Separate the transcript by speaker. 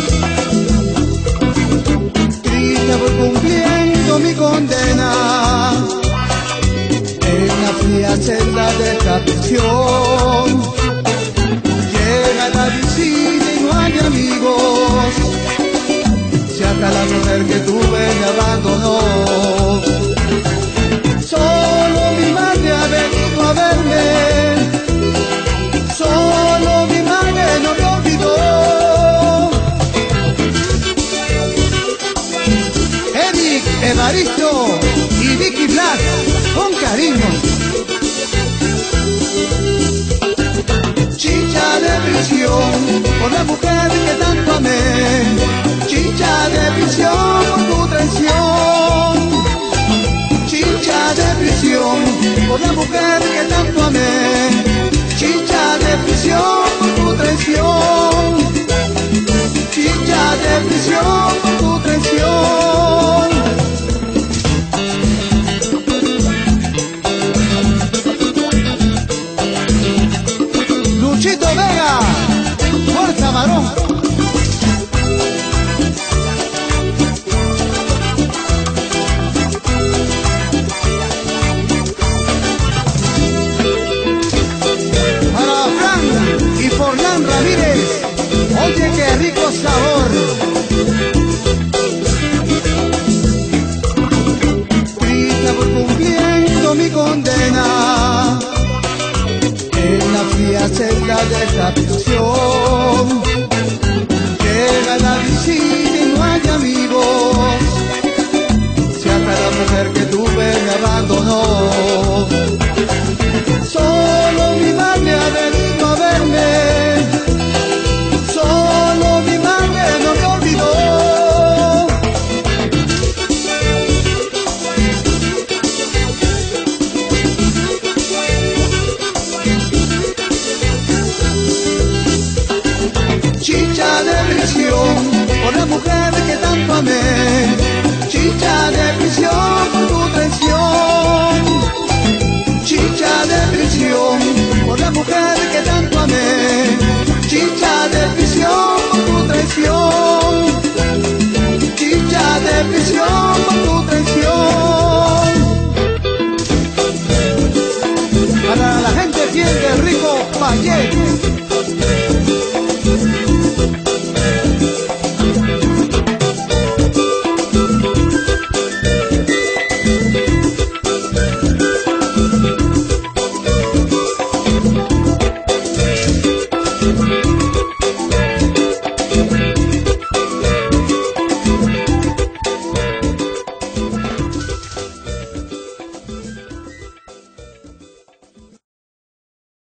Speaker 1: Triste voy cumpliendo mi condena en la fría celda de esta prisión. Llega la visita y no hay amigos, si hasta la mujer que tuve me abandonó. Solo mi madre ha venido a verme, solo mi madre no me olvidó. Eric, Evaristo y Vicky Black, con cariño. Chicha de prisión por la mujer que tanto amé, chicha de prisión por tu traición, chicha de prisión por la mujer que tanto amé, chicha de prisión por tu traición, chicha de prisión por tu traición. Luchito Vega, fuerza varón. Para Fran y Forlán Ramírez, oye qué rico sabor. Triste por cumpliendo mi condena en la fría celda de esta prisión. Llega la visita y no hay amigos, si hasta la mujer que tuve me abandonó. Solo mi madre ha venido a verme, solo mi madre no me olvidó. Chicha de prisión por la mujer que tanto amé, chicha de prisión por tu traición, chicha de prisión por la mujer que tanto amé, chicha de prisión por tu traición, chicha de prisión por tu traición. Para la gente fiel de Rico Payet.